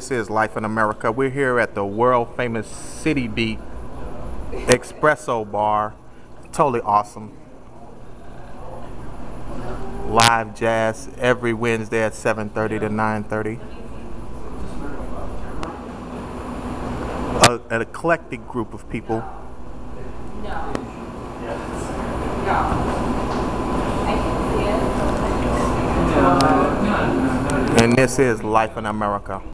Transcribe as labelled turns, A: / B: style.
A: This is Life in America. We're here at the world famous City Beat Espresso Bar. Totally awesome. Live jazz every Wednesday at 7:30 to 9:30. An eclectic group of people. And this is Life in America.